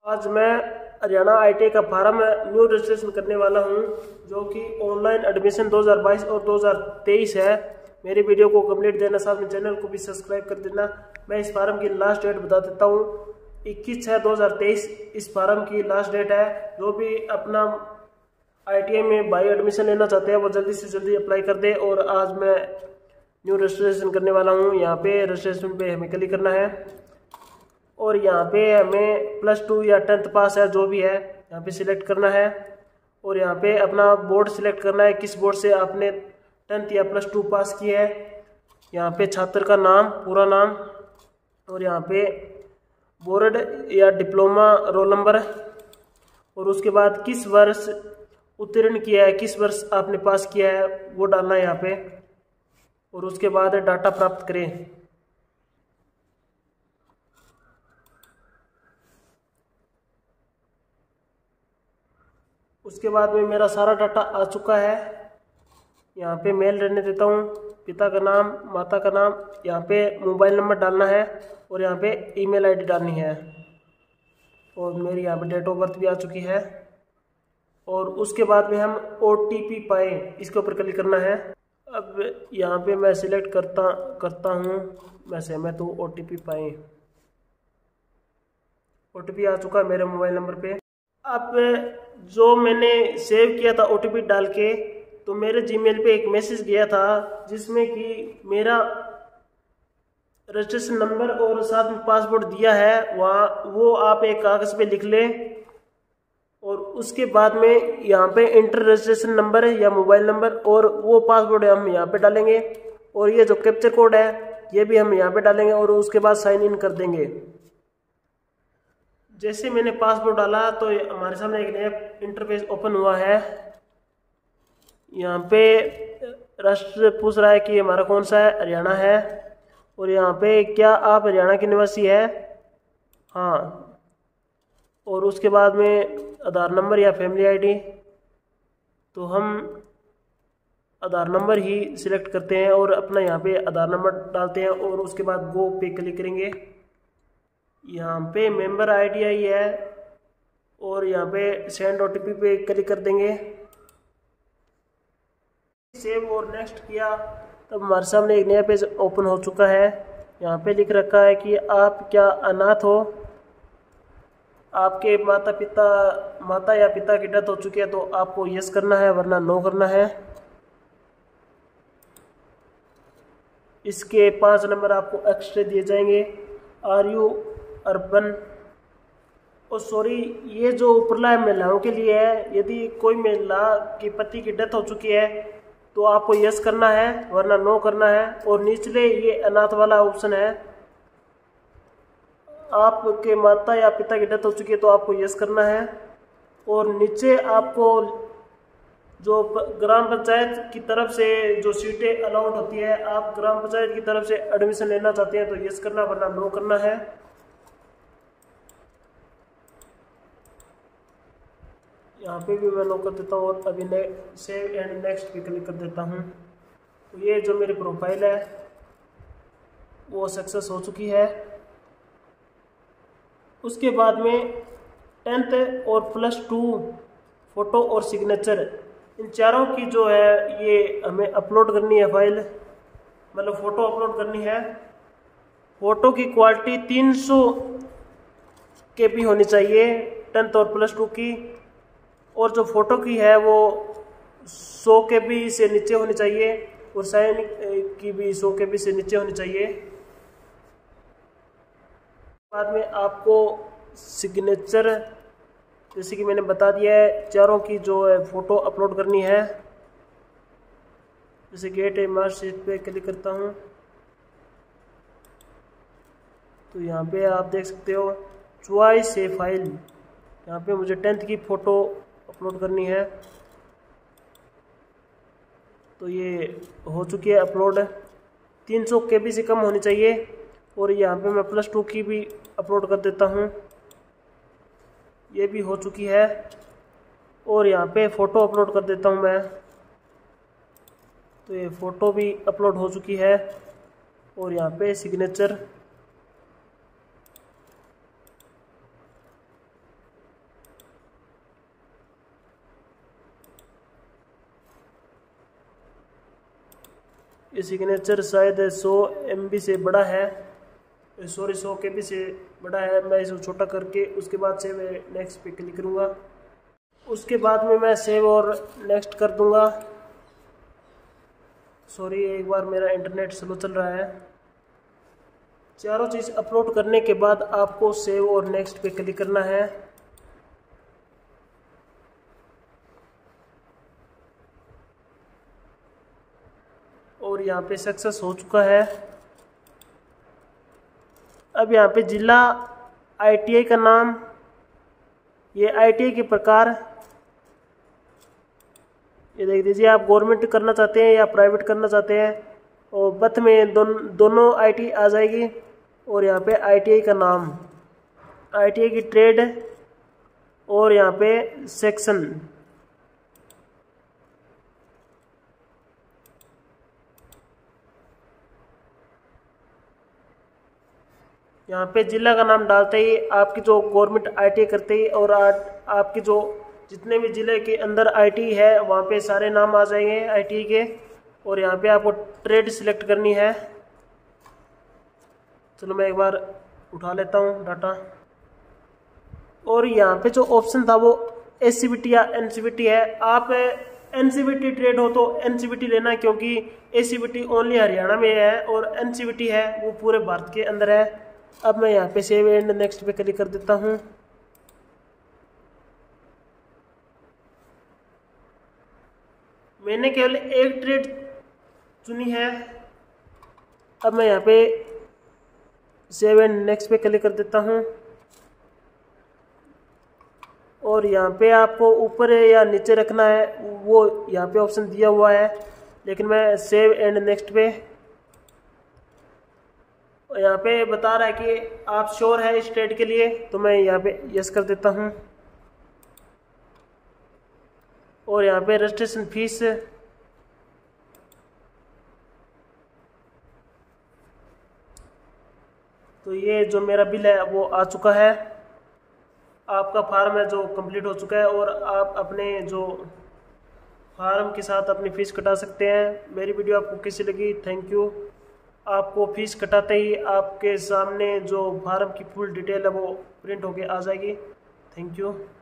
आज मैं हरियाणा आईटीआई का फार्म न्यू रजिस्ट्रेशन करने वाला हूं, जो कि ऑनलाइन एडमिशन 2022 और 2023 है। मेरी वीडियो को कंप्लीट देना, साथ में चैनल को भी सब्सक्राइब कर देना। मैं इस फार्म की लास्ट डेट बता देता हूं, 21/6/2023 इस फार्म की लास्ट डेट है। जो भी अपना आईटीआई में बायो एडमिशन लेना चाहते हैं वो जल्दी से जल्दी अप्लाई कर दे। और आज मैं न्यू रजिस्ट्रेशन करने वाला हूँ। यहाँ पे रजिस्ट्रेशन पे हमें क्लिक करना है और यहाँ पे हमें +2 या 10th पास है, जो भी है यहाँ पे सिलेक्ट करना है। और यहाँ पे अपना बोर्ड सिलेक्ट करना है, किस बोर्ड से आपने 10th या +2 पास की है। यहाँ पे छात्र का नाम, पूरा नाम, और यहाँ पे बोर्ड या डिप्लोमा रोल नंबर, और उसके बाद किस वर्ष उत्तीर्ण किया है, किस वर्ष आपने पास किया है वो डालना है यहाँ पे। और उसके बाद डाटा प्राप्त करें। उसके बाद में मेरा सारा डाटा आ चुका है। यहाँ पे मेल रहने देता हूँ, पिता का नाम, माता का नाम, यहाँ पे मोबाइल नंबर डालना है और यहाँ पे ईमेल आईडी डालनी है। और मेरी यहाँ पे डेट ऑफ बर्थ भी आ चुकी है। और उसके बाद में हम OTP पाए, इसके ऊपर क्लिक करना है। अब यहाँ पे मैं सिलेक्ट करता हूँ, मैं सहमत हूँ OTP पाए। OTP आ चुका है मेरे मोबाइल नंबर पे। अब जो मैंने सेव किया था OTP डाल के, तो मेरे जीमेल पे एक मैसेज गया था जिसमें कि मेरा रजिस्ट्रेशन नंबर और साथ में पासवर्ड दिया है वहाँ, वो आप एक कागज़ पे लिख लें। और उसके बाद में यहाँ पे इंटर रजिस्ट्रेशन नंबर या मोबाइल नंबर और वो पासवर्ड हम यहाँ पे डालेंगे। और ये जो कैप्चर कोड है ये भी हम यहाँ पे डालेंगे और उसके बाद साइन इन कर देंगे। जैसे मैंने पासवर्ड डाला तो हमारे सामने एक नया इंटरफेस ओपन हुआ है। यहाँ पे राष्ट्र पूछ रहा है कि हमारा कौन सा है, हरियाणा है। और यहाँ पे क्या आप हरियाणा के निवासी है, हाँ। और उसके बाद में आधार नंबर या फैमिली आईडी, तो हम आधार नंबर ही सिलेक्ट करते हैं और अपना यहाँ पे आधार नंबर डालते हैं। और उसके बाद गो पे क्लिक करेंगे। यहाँ पे मेंबर आईडी आई है और यहाँ पे सेंड OTP पे क्लिक कर देंगे। सेव और नेक्स्ट किया तब हमारे सामने एक नया पेज ओपन हो चुका है। यहाँ पे लिख रखा है कि आप क्या अनाथ हो, आपके माता या पिता की डेथ हो चुकी है तो आपको यस करना है, वरना नो करना है। इसके 5 नंबर आपको एक्स्ट्रा दिए जाएंगे। आर यू अर्बन, और सॉरी, ये जो उपरला है महिलाओं के लिए है। यदि कोई महिला की पति की डेथ हो चुकी है तो आपको यस करना है, वरना नो करना है। और निचले ये अनाथ वाला ऑप्शन है, आपके माता या पिता की डेथ हो चुकी है तो आपको यस करना है। और नीचे आपको जो ग्राम पंचायत की तरफ से जो सीटें अलाउड होती है, आप ग्राम पंचायत की तरफ से एडमिशन लेना चाहते हैं तो यस करना, वरना नो करना है। यहाँ पे भी मैं नो कर देता हूँ और अभी सेव एंड नेक्स्ट पे क्लिक कर देता हूँ। तो ये जो मेरी प्रोफाइल है वो सक्सेस हो चुकी है। उसके बाद में 10th और +2 फोटो और सिग्नेचर, इन चारों की जो है ये हमें अपलोड करनी है फाइल, मतलब फ़ोटो अपलोड करनी है। फ़ोटो की क्वालिटी 300 KB होनी चाहिए 10th और +2 की। और जो फ़ोटो की है वो 100 KB से नीचे होनी चाहिए और साइन की भी 100 KB से नीचे होनी चाहिए। बाद में आपको सिग्नेचर, जैसे कि मैंने बता दिया है, चारों की जो है फ़ोटो अपलोड करनी है। जैसे गेट मार्कशीट पे क्लिक करता हूँ तो यहाँ पे आप देख सकते हो चॉइस है फाइल। यहाँ पे मुझे 10th की फ़ोटो अपलोड करनी है, तो ये हो चुकी है अपलोड। 300 KB से कम होनी चाहिए। और यहाँ पे मैं +2 की भी अपलोड कर देता हूँ, ये भी हो चुकी है। और यहाँ पे फ़ोटो अपलोड कर देता हूँ मैं, तो ये फ़ोटो भी अपलोड हो चुकी है। और यहाँ पे सिग्नेचर, ये सिग्नेचर शायद 100 MB से बड़ा है, सॉरी 100 KB से बड़ा है। मैं इसे छोटा करके उसके बाद सेव नेक्स्ट पे क्लिक करूँगा। उसके बाद में मैं सेव और नेक्स्ट कर दूँगा। सॉरी एक बार मेरा इंटरनेट स्लो चल रहा है। चारों चीज़ अपलोड करने के बाद आपको सेव और नेक्स्ट पे क्लिक करना है। और यहाँ पे सक्सेस हो चुका है। अब यहाँ पे जिला, ITI का नाम, ये ITI के प्रकार, ये देख दीजिए आप गवर्नमेंट करना चाहते हैं या प्राइवेट करना चाहते हैं। और बथ में दोनों ITI आ जाएगी। और यहाँ पे ITI का नाम, ITI की ट्रेड और यहाँ पे सेक्शन। यहाँ पे जिला का नाम डालते ही आपकी जो गवर्नमेंट ITI करते ही और आपकी जो जितने भी ज़िले के अंदर ITI है वहाँ पे सारे नाम आ जाएंगे ITI के। और यहाँ पे आपको ट्रेड सिलेक्ट करनी है। चलो मैं एक बार उठा लेता हूँ डाटा। और यहाँ पे जो ऑप्शन था वो SCVT या NCVT है। आप NCVT ट्रेड हो तो NCVT लेना, क्योंकि SCVT ओनली हरियाणा में है और NCVT है वो पूरे भारत के अंदर है। अब मैं यहाँ पे सेव एंड नेक्स्ट पे क्लिक कर देता हूँ। मैंने केवल एक ट्रेड चुनी है। अब मैं यहाँ पे सेव एंड नेक्स्ट पे क्लिक कर देता हूँ। और यहाँ पे आपको ऊपर या नीचे रखना है वो यहाँ पे ऑप्शन दिया हुआ है, लेकिन मैं सेव एंड नेक्स्ट पे, यहाँ पे बता रहा है कि आप श्योर है इस ट्रेड के लिए, तो मैं यहाँ पे यस कर देता हूँ। और यहाँ पे रजिस्ट्रेशन फीस, तो ये जो मेरा बिल है वो आ चुका है। आपका फार्म है जो कंप्लीट हो चुका है और आप अपने जो फार्म के साथ अपनी फ़ीस कटा सकते हैं। मेरी वीडियो आपको कैसी लगी, थैंक यू। आपको फ़ीस कटाते ही आपके सामने जो फार्म की फुल डिटेल है वो प्रिंट होके आ जाएगी। Thank you.